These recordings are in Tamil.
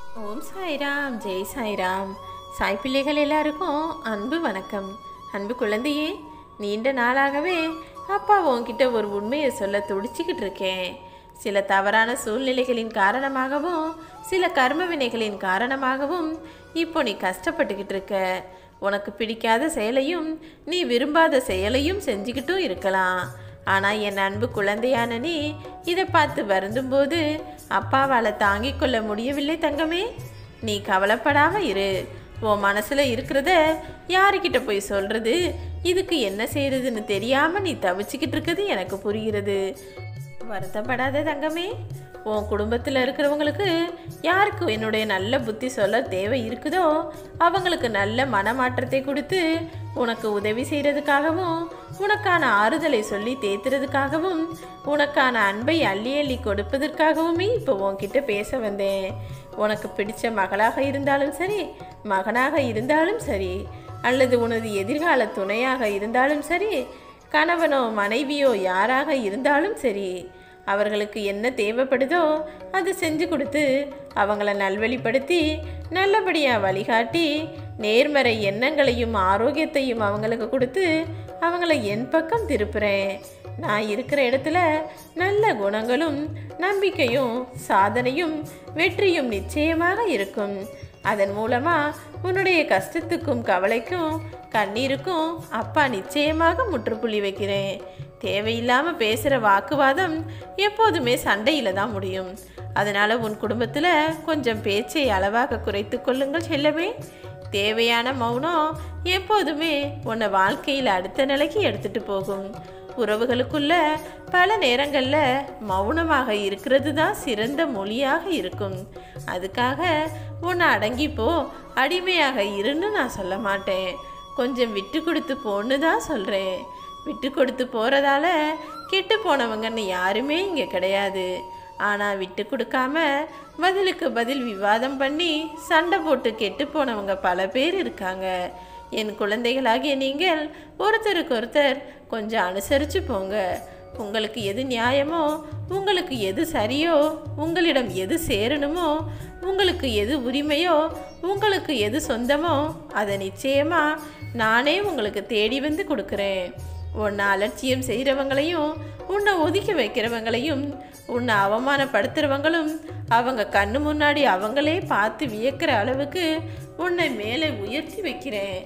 ஓம் சாய்ராம், ஜெய் சாய்ராம். சாய் பிள்ளைகள் எல்லாருக்கும் அன்பு வணக்கம். அன்பு குழந்தையே, நீண்ட நாளாகவே அப்பா உன்கிட்ட ஒரு உண்மையை சொல்ல துடிச்சிக்கிட்டு இருக்கேன். சில தவறான சூழ்நிலைகளின் காரணமாகவும் சில கர்ம வினைகளின் காரணமாகவும் இப்போ நீ கஷ்டப்பட்டுக்கிட்டு இருக்க. உனக்கு பிடிக்காத செயலையும் நீ விரும்பாத செயலையும் செஞ்சுக்கிட்டும் இருக்கலாம். ஆனால் என் அன்பு குழந்தையான நீ இதை பார்த்து வருந்தும்போது அப்பாவால் தாங்கிக் கொள்ள முடியவில்லை தங்கமே. நீ கவலைப்படாமல் இரு. உன் மனசில் இருக்கிறத யாருக்கிட்ட போய் சொல்கிறது, இதுக்கு என்ன செய்கிறதுன்னு தெரியாமல் நீ தவிச்சிக்கிட்டு இருக்கிறது எனக்கு புரிகிறது. வருத்தப்படாத தங்கமே. உன் குடும்பத்தில் இருக்கிறவங்களுக்கு யாருக்கு என்னுடைய நல்ல புத்தி சொல்ல தேவை இருக்குதோ அவங்களுக்கு நல்ல மனமாற்றத்தை கொடுத்து உனக்கு உதவி செய்கிறதுக்காகவும் உனக்கான ஆறுதலை சொல்லி தேத்துறதுக்காகவும் உனக்கான அன்பை அள்ளி அள்ளி கொடுப்பதற்காகவுமே இப்போ உன்கிட்ட பேச வந்தேன். உனக்கு பிடிச்ச மகளாக இருந்தாலும் சரி, மகனாக இருந்தாலும் சரி, அல்லது உனது எதிர்கால துணையாக இருந்தாலும் சரி, கணவனோ மனைவியோ யாராக இருந்தாலும் சரி, அவர்களுக்கு என்ன தேவைப்படுதோ அதை செஞ்சு கொடுத்து அவங்கள நல்வழிப்படுத்தி நல்லபடியாக வழிகாட்டி நேர்மறை எண்ணங்களையும் ஆரோக்கியத்தையும் அவங்களுக்கு கொடுத்து அவங்கள என் பக்கம் திருப்புறேன். நான் இருக்கிற இடத்துல நல்ல குணங்களும் நம்பிக்கையும் சாதனையும் வெற்றியும் நிச்சயமாக இருக்கும். அதன் மூலமாக உன்னுடைய கஷ்டத்துக்கும் கவலைக்கும் கண்ணீருக்கும் அப்பா நிச்சயமாக முற்றுப்புள்ளி வைக்கிறேன். தேவையில்லாமல் பேசுகிற வாக்குவாதம் எப்போதுமே சண்டையில் தான் முடியும். அதனால் உன் குடும்பத்தில் கொஞ்சம் பேச்சை அளவாக குறைத்து கொள்ளுங்கள் செல்லமே. தேவையான மௌனம் எப்போதுமே உன்னை வாழ்க்கையில் அடுத்த நிலைக்கு எடுத்துகிட்டு போகும். உறவுகளுக்குள்ள பல நேரங்களில் மௌனமாக இருக்கிறது தான் சிறந்த மொழியாக இருக்கும். அதுக்காக உன்னை அடங்கிப்போ அடிமையாக இருன்னு நான் சொல்ல மாட்டேன். கொஞ்சம் விட்டு கொடுத்து போன்னு தான் சொல்கிறேன். விட்டு கொடுத்து போகிறதால கெட்டு போனவங்கன்னு யாருமே இங்கே கிடையாது. ஆனால் விட்டு கொடுக்காம பதிலுக்கு பதில் விவாதம் பண்ணி சண்டை போட்டு கெட்டு போனவங்க பல பேர் இருக்காங்க. என் குழந்தைகளாகிய நீங்கள் ஒருத்தருக்கு ஒருத்தர் கொஞ்சம் அனுசரித்து போங்க. உங்களுக்கு எது நியாயமோ, உங்களுக்கு எது சரியோ, உங்களிடம் எது சேரணுமோ, உங்களுக்கு எது உரிமையோ, உங்களுக்கு எது சொந்தமோ அதை நிச்சயமாக நானே உங்களுக்கு தேடி வந்து கொடுக்குறேன். உன்னை அலட்சியம் செய்கிறவங்களையும் உன்னை ஒதுக்கி வைக்கிறவங்களையும் உன்னை அவமானப்படுத்துகிறவங்களும் அவங்க கண்ணு முன்னாடி அவங்களே பார்த்து வியக்கிற அளவுக்கு உன்னை மேலே உயர்த்தி வைக்கிறேன்.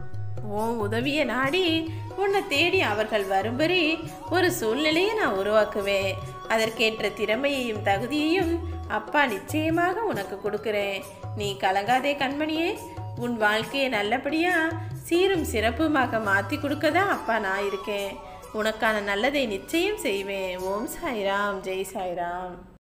உன் உதவியை நாடி உன்னை தேடி அவர்கள் வரும்படி ஒரு சூழ்நிலையை நான் உருவாக்குவேன். அதற்கேற்ற திறமையையும் தகுதியையும் அப்பா நிச்சயமாக உனக்கு கொடுக்குறேன். நீ கலங்காதே கண்மணியே. உன் வாழ்க்கையை நல்லபடியாக சீரும் சிறப்புமாக மாற்றி கொடுக்க தான் அப்பா நான் இருக்கேன். உனக்கான நல்லதை நிச்சயம் செய்வேன். ஓம் சாய்ராம், ஜெய் சாய்ராம்.